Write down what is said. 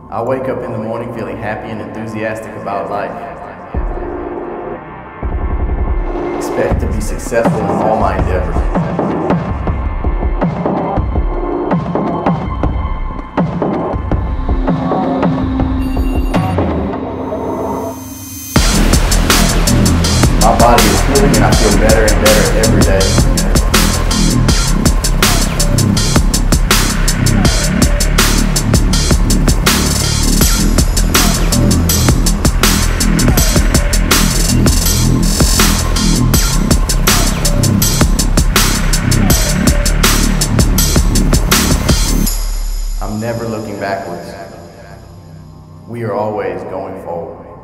I wake up in the morning feeling happy and enthusiastic about life. Expect to be successful in all my endeavors. My body is healing and I feel better and better every day. I'm never looking backwards. We are always going forward.